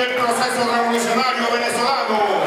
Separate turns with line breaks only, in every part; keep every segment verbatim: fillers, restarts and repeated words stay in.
del proceso revolucionario venezolano.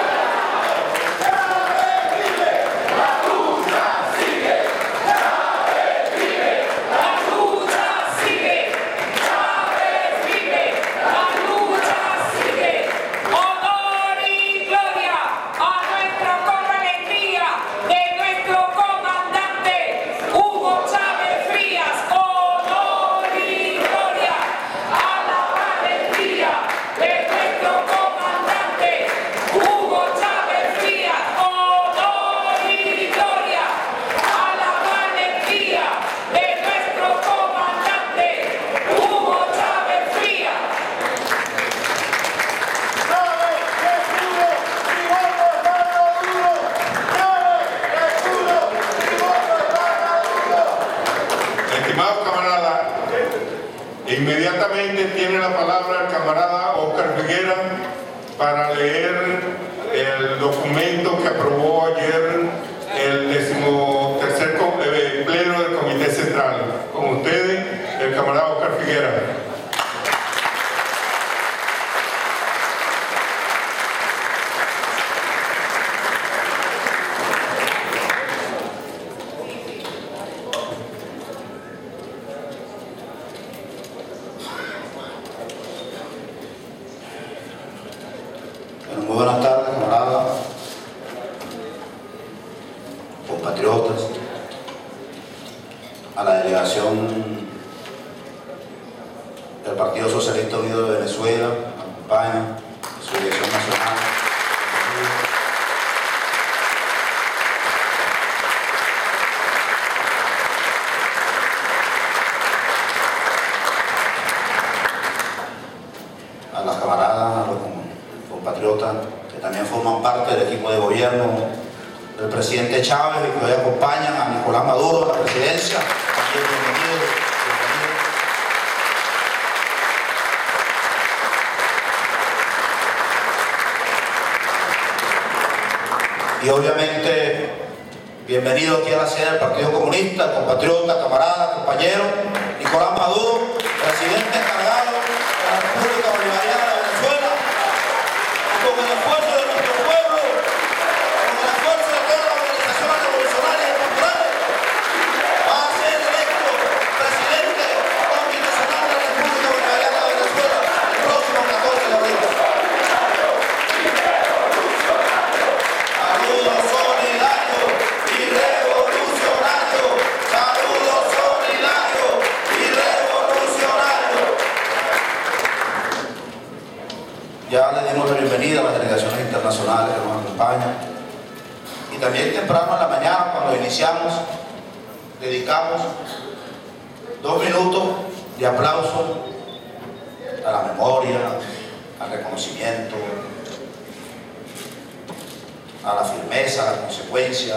Inmediatamente tiene la palabra el camarada Óscar Figuera para leer el documento que aprobó ayer el decimotercer pleno del Comité Central. Con ustedes, el camarada Óscar Figuera.
Muy buenas tardes, camaradas, compatriotas, a la delegación del Partido Socialista Unido de Venezuela, acompaña su dirección nacional, a las camaradas, a los compatriotas que también forman parte del equipo de gobierno del presidente Chávez y que hoy acompañan a Nicolás Maduro a la presidencia. Bienvenidos, bienvenidos. Y obviamente, bienvenido aquí a la sede del Partido Comunista, compatriota, camarada, compañero, Nicolás Maduro, presidente encargado de la República Bolivariana de Venezuela. Con el esfuerzo de nuestro pueblo, con el esfuerzo de todas las organizaciones revolucionarias y populares, va a ser electo presidente constitucional de la República Bolivariana de Venezuela el próximo catorce de abril. Saludos solidarios y revolucionarios, saludos solidarios y revolucionarios. Ya le dimos la bienvenida a las delegaciones internacionales que nos acompañan. Y también temprano en la mañana, cuando iniciamos, dedicamos dos minutos de aplauso a la memoria, al reconocimiento, a la firmeza, a la consecuencia,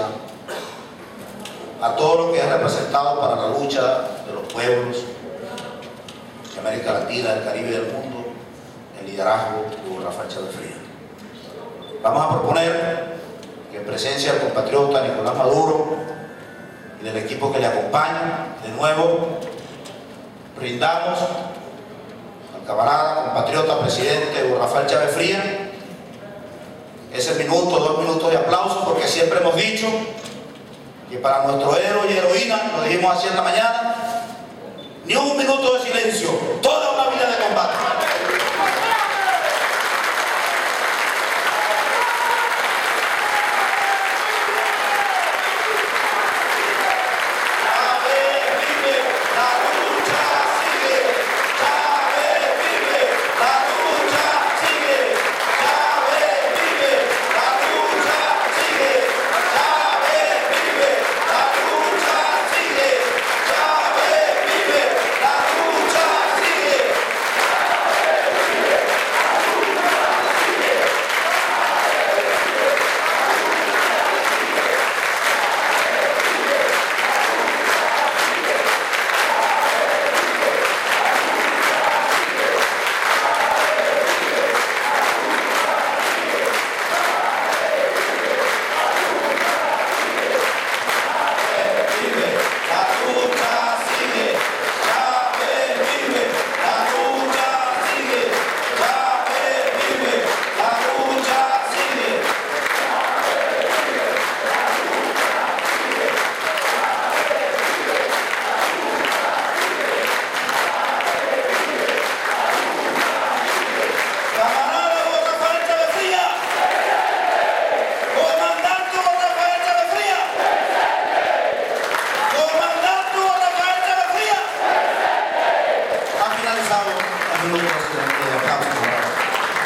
a todo lo que es representado para la lucha de los pueblos de América Latina, del Caribe y del mundo, el liderazgo de Hugo Rafael Chávez Frías. Vamos a proponer que en presencia del compatriota Nicolás Maduro y del equipo que le acompaña, de nuevo brindamos al camarada, compatriota, presidente Hugo Rafael Chávez Frías ese minuto, dos minutos de aplauso, porque siempre hemos dicho que para nuestro héroe y heroína, lo dijimos así en la mañana, ni un minuto de silencio, toda una vida de combate.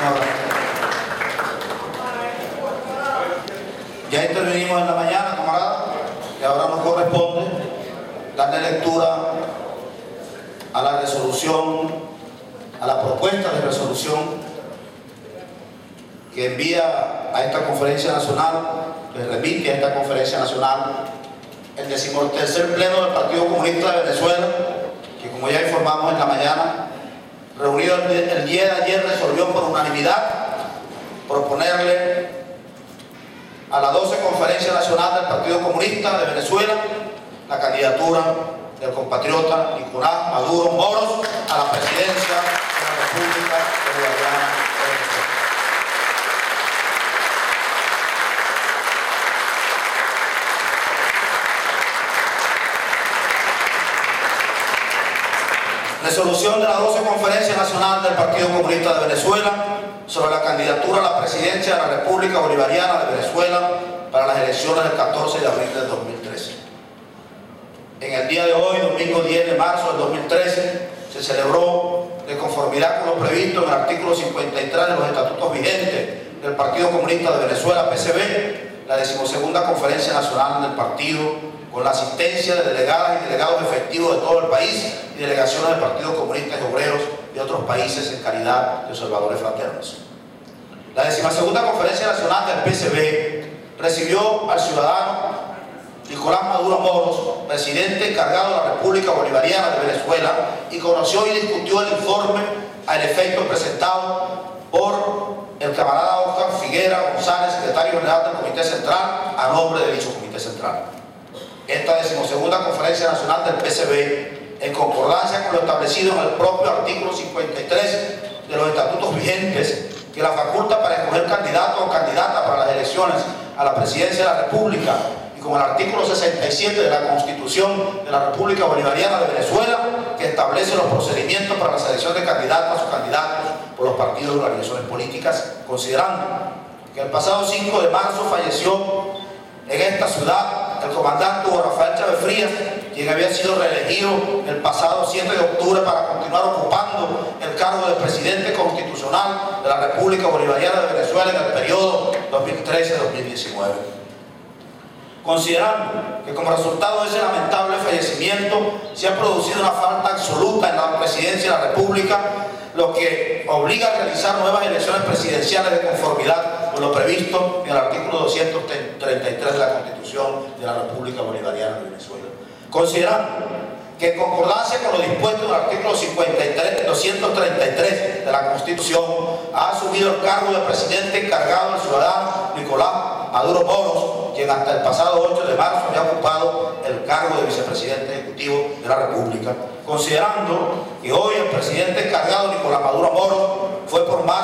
Ya intervenimos en la mañana, camarada, y ahora nos corresponde darle lectura a la resolución, a la propuesta de resolución que envía a esta conferencia nacional, le remite a esta conferencia nacional el decimotercer pleno del Partido Comunista de Venezuela, que como ya informamos en la mañana, reunido el día de ayer, resolvió por unanimidad proponerle a la doce Conferencia Nacional del Partido Comunista de Venezuela la candidatura del compatriota Nicolás Maduro Moros a la presidencia de la República Bolivariana de Venezuela. Resolución de la doce Conferencia Nacional del Partido Comunista de Venezuela sobre la candidatura a la presidencia de la República Bolivariana de Venezuela para las elecciones del catorce de abril del dos mil trece. En el día de hoy, domingo diez de marzo del dos mil trece, se celebró, de conformidad con lo previsto en el artículo cincuenta y tres de los estatutos vigentes del Partido Comunista de Venezuela, P C B, la decimosegunda Conferencia Nacional del Partido, con la asistencia de delegadas y delegados efectivos de todo el país y delegaciones del Partido Comunista y Obreros de otros países en calidad de observadores fraternos. La decimasegunda Conferencia Nacional del P C B recibió al ciudadano Nicolás Maduro Moros, presidente encargado de la República Bolivariana de Venezuela, y conoció y discutió el informe al efecto presentado por el camarada Oscar Figuera González, secretario general del Comité Central, a nombre de dicho Comité Central. Esta decimosegunda Conferencia Nacional del P C B, en concordancia con lo establecido en el propio artículo cincuenta y tres de los estatutos vigentes, que la faculta para escoger candidato o candidata para las elecciones a la presidencia de la República, y con el artículo sesenta y siete de la Constitución de la República Bolivariana de Venezuela, que establece los procedimientos para la selección de candidatas o candidatos por los partidos y organizaciones políticas, considerando que el pasado cinco de marzo falleció en esta ciudad el comandante Hugo Rafael Chávez Frías, quien había sido reelegido el pasado siete de octubre para continuar ocupando el cargo de presidente constitucional de la República Bolivariana de Venezuela en el periodo dos mil trece a dos mil diecinueve. Considerando que como resultado de ese lamentable fallecimiento se ha producido una falta absoluta en la presidencia de la República, lo que obliga a realizar nuevas elecciones presidenciales de conformidad con lo previsto en el artículo doscientos treinta y tres de la Constitución de la República Bolivariana de Venezuela. Considerando que en concordancia con lo dispuesto en el artículo cincuenta y tres, doscientos treinta y tres de la Constitución, ha asumido el cargo de presidente encargado del ciudadano Nicolás Maduro Moros, quien hasta el pasado ocho de marzo había ocupado el cargo de vicepresidente ejecutivo de la República. Considerando que hoy el presidente encargado Nicolás Maduro Moros fue por más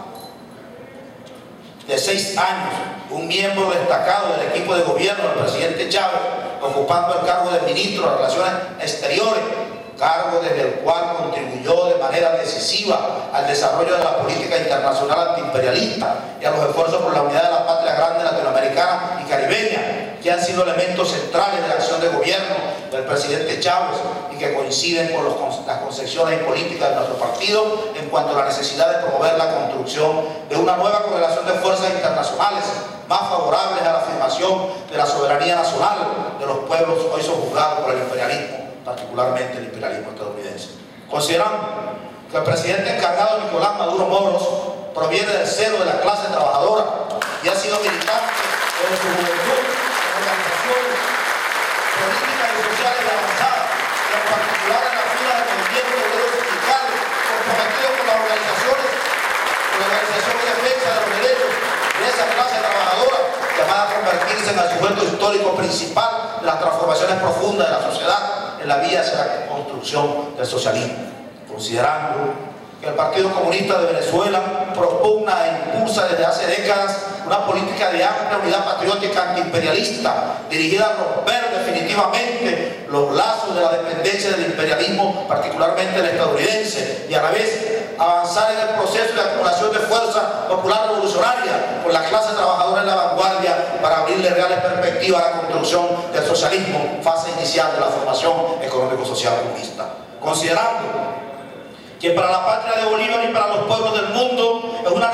de seis años un miembro destacado del equipo de gobierno del presidente Chávez, ocupando el cargo de ministro de Relaciones Exteriores, cargo desde el cual contribuyó de manera decisiva al desarrollo de la política internacional antiimperialista y a los esfuerzos por la unidad de la patria grande latinoamericana y caribeña, que han sido elementos centrales de la acción de gobierno del presidente Chávez y que coinciden con los, las concepciones políticas de nuestro partido en cuanto a la necesidad de promover la construcción de una nueva correlación de fuerzas internacionales más favorables a la afirmación de la soberanía nacional de los pueblos hoy sojuzgados por el imperialismo, particularmente el imperialismo estadounidense. Considerando que el presidente encargado Nicolás Maduro Moros proviene del seno de la clase trabajadora y ha sido militante desde su juventud en organizaciones políticas y sociales de avanzada, y en particular en las filas del movimiento obrero sindical, comprometido con las organizaciones, con la organización de defensa de los derechos de esa clase trabajadora, llamada a convertirse en el sujeto histórico principal de las transformaciones profundas de la sociedad en la vía hacia la construcción del socialismo. Considerando que el Partido Comunista de Venezuela propugna e impulsa desde hace décadas una política de amplia unidad patriótica antiimperialista dirigida a romper definitivamente los lazos de la dependencia del imperialismo, particularmente el estadounidense, y a la vez avanzar en el proceso de acumulación de fuerza popular revolucionaria con la clase trabajadora en la vanguardia para abrirle reales perspectivas a la construcción del socialismo, fase inicial de la formación económico-social comunista. Considerando que para la patria de Bolívar y para los pueblos del mundo es una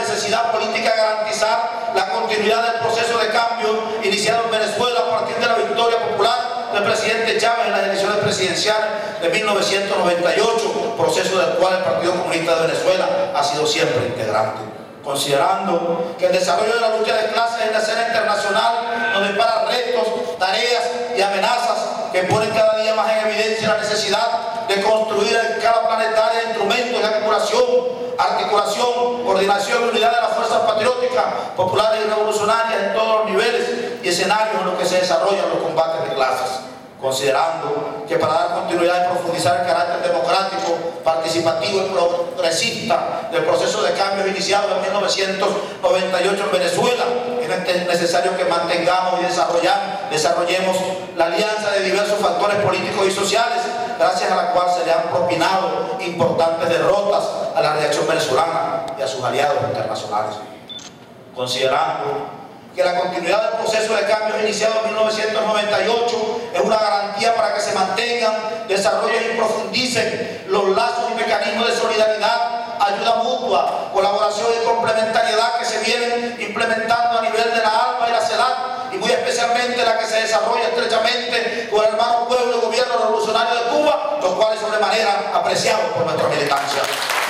implica garantizar la continuidad del proceso de cambio iniciado en Venezuela a partir de la victoria popular del presidente Chávez en las elecciones presidenciales de mil novecientos noventa y ocho, proceso del cual el Partido Comunista de Venezuela ha sido siempre integrante. Considerando que el desarrollo de la lucha de clases en la escena internacional nos depara retos, tareas y amenazas que ponen cada día más en evidencia la necesidad de construir a escala planetaria instrumentos de acumulación, articulación, coordinación y unidad de las fuerzas patrióticas, populares y revolucionarias en todos los niveles y escenarios en los que se desarrollan los combates de clases. Considerando que para dar continuidad y profundizar el carácter democrático, participativo y progresista del proceso de cambios iniciado en mil novecientos noventa y ocho en Venezuela, es necesario que mantengamos y desarrollemos la alianza de diversos factores políticos y sociales, gracias a la cual se le han propinado importantes derrotas a la reacción venezolana y a sus aliados internacionales. Considerando que la continuidad del proceso de cambios iniciado en mil novecientos noventa y ocho es una garantía para que se mantengan, desarrollen y profundicen los lazos y mecanismos de solidaridad, ayuda mutua, colaboración y complementariedad que se vienen implementando a nivel de la ALBA y la CELAC, y muy especialmente la que se desarrolla estrechamente con el hermano pueblo y gobierno revolucionario de Cuba, los cuales son de manera apreciados por nuestra militancia.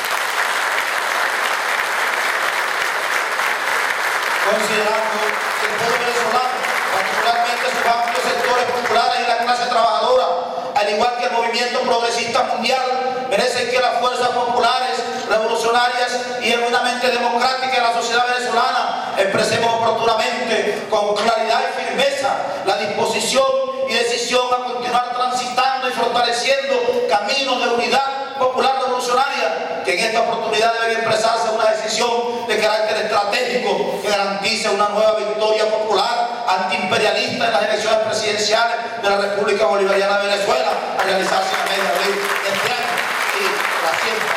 Considerando que el pueblo venezolano, particularmente sus amplios sectores populares y la clase trabajadora, al igual que el movimiento progresista mundial, merecen que las fuerzas populares, revolucionarias y genuinamente democráticas de la sociedad venezolana expresemos oportunamente, con claridad y firmeza, la disposición y decisión a continuar transitando y fortaleciendo caminos de unidad popular revolucionaria, que en esta oportunidad debe expresarse una decisión de carácter estratégico que garantice una nueva victoria popular antiimperialista en las elecciones presidenciales de la República Bolivariana de Venezuela, a realizarse en el mes de abril de este año, y la siembra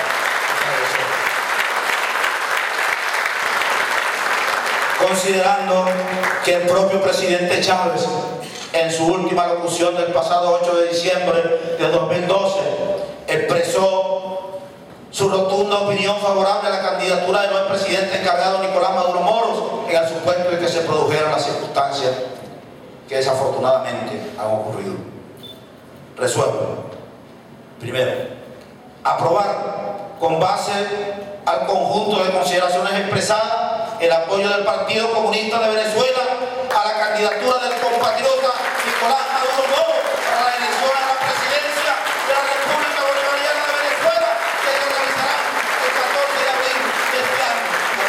considerando que el propio presidente Chávez, en su última locución del pasado ocho de diciembre de dos mil doce, expresó su rotunda opinión favorable a la candidatura del nuevo presidente encargado Nicolás Maduro Moros, en el supuesto de que se produjeran las circunstancias que desafortunadamente han ocurrido. Resuelvo. Primero, aprobar con base al conjunto de consideraciones expresadas el apoyo del Partido Comunista de Venezuela a la candidatura del compatriota Nicolás Maduro Moros para la elección a la presidencia de la República Bolivariana de Venezuela, que se realizará el catorce de abril de este año.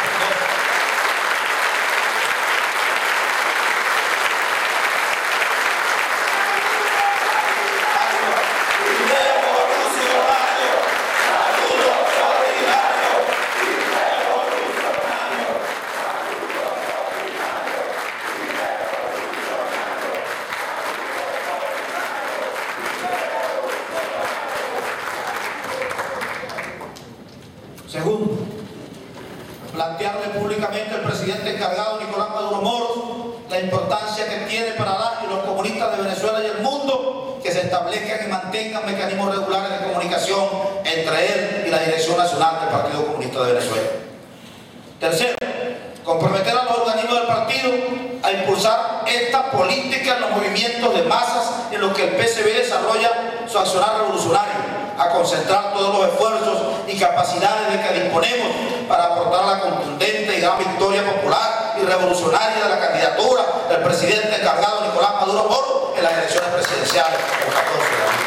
Segundo, plantearle públicamente al presidente encargado Nicolás Maduro Moros la importancia que tiene para las y los comunistas de Venezuela y el mundo que se establezcan y mantengan mecanismos regulares de comunicación entre él y la Dirección Nacional del Partido Comunista de Venezuela. Tercero, comprometer a los organismos del partido a impulsar esta política en los movimientos de masas en los que el P C B desarrolla su accionar revolucionario, a concentrar todos los esfuerzos y capacidades de que disponemos para aportar la contundente y gran victoria popular y revolucionaria de la candidatura del presidente encargado Nicolás Maduro Moros en las elecciones presidenciales del catorce de abril.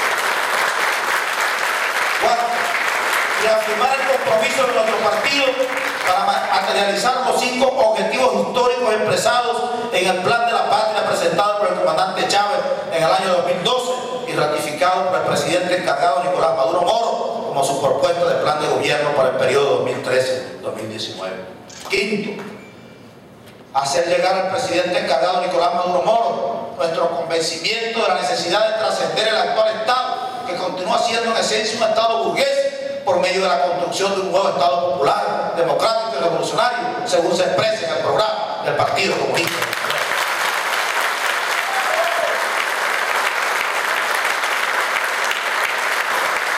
Cuarto, reafirmar el compromiso de nuestro partido para materializar los cinco objetivos históricos expresados en el Plan de la Patria presentado por el comandante Chávez en el año dos mil doce y ratificado por el presidente encargado Nicolás Maduro Moros como su propuesta de plan de gobierno para el periodo dos mil trece a dos mil diecinueve. Quinto, hacer llegar al presidente encargado Nicolás Maduro Moros nuestro convencimiento de la necesidad de trascender el actual Estado, que continúa siendo en esencia un Estado burgués, por medio de la construcción de un nuevo Estado popular, democrático y revolucionario, según se expresa en el programa del Partido Comunista.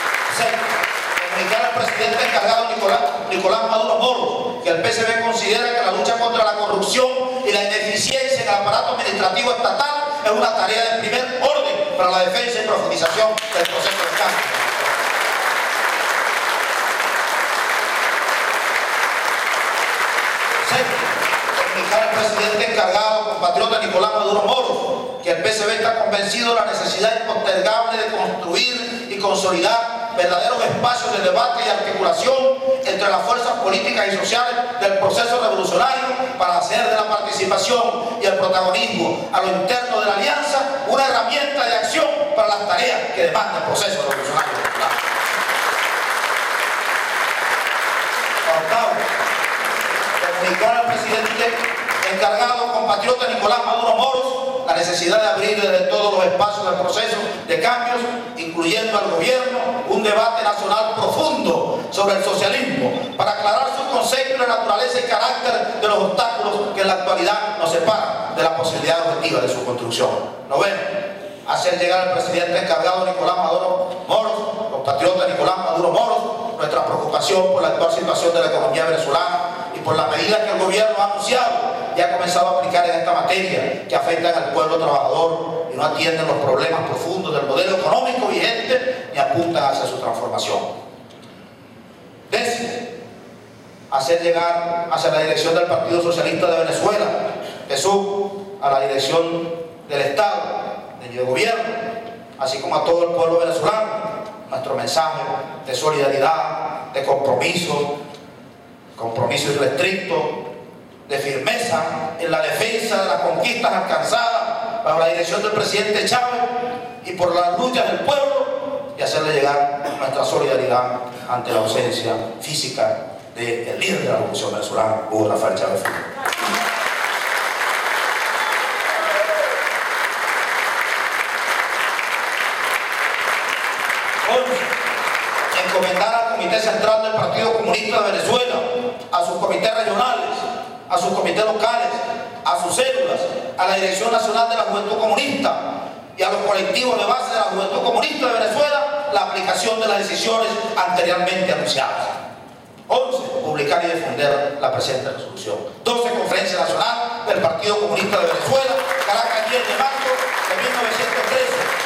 Sexto, comunicar al presidente encargado Nicolás, Nicolás Maduro Moros que el P C B considera es una tarea de primer orden para la defensa y profundización del proceso de cambio. Comunicar al presidente encargado, compatriota Nicolás Maduro Moros, que el P S B está convencido de la necesidad impostergable de construir y consolidar verdaderos espacios de debate y articulación entre las fuerzas políticas y sociales del proceso revolucionario para hacer de la participación y el protagonismo a lo interno de la alianza una herramienta de acción para las tareas que demanda el proceso revolucionario. Octavo, comunicar al presidente encargado, compatriota Nicolás Maduro Moros, la necesidad de abrir desde todos los espacios del proceso de cambios, incluyendo al gobierno, un debate nacional profundo sobre el socialismo, para aclarar su concepto y la naturaleza y carácter de los obstáculos que en la actualidad nos separan de la posibilidad objetiva de su construcción. Noveno, hacer llegar al presidente encargado Nicolás Maduro Moros, compatriota Nicolás Maduro Moros, nuestra preocupación por la actual situación de la economía venezolana y por las medidas que el gobierno ha anunciado y ha comenzado a aplicar en esta materia, que afectan al pueblo trabajador y no atienden los problemas profundos del modelo económico vigente ni apuntan hacia su transformación. Décimo, hacer llegar hacia la dirección del Partido Socialista de Venezuela, Jesús, a la dirección del Estado, del gobierno, así como a todo el pueblo venezolano, nuestro mensaje de solidaridad, de compromiso, compromiso irrestricto, de firmeza en la defensa de las conquistas alcanzadas bajo la dirección del presidente Chávez y por las luchas del pueblo, y hacerle llegar nuestra solidaridad ante la ausencia física del líder de la revolución venezolana, Hugo Rafael Chávez Frías. Encomendar al Comité Central del Partido Comunista de Venezuela, a sus comités regionales, a sus comités locales, a sus células, a la Dirección Nacional de la Juventud Comunista y a los colectivos de base de la Juventud Comunista de Venezuela la aplicación de las decisiones anteriormente anunciadas. once. Publicar y defender la presente resolución. doce. Conferencia Nacional del Partido Comunista de Venezuela, Caracas, diez de marzo de mil novecientos trece.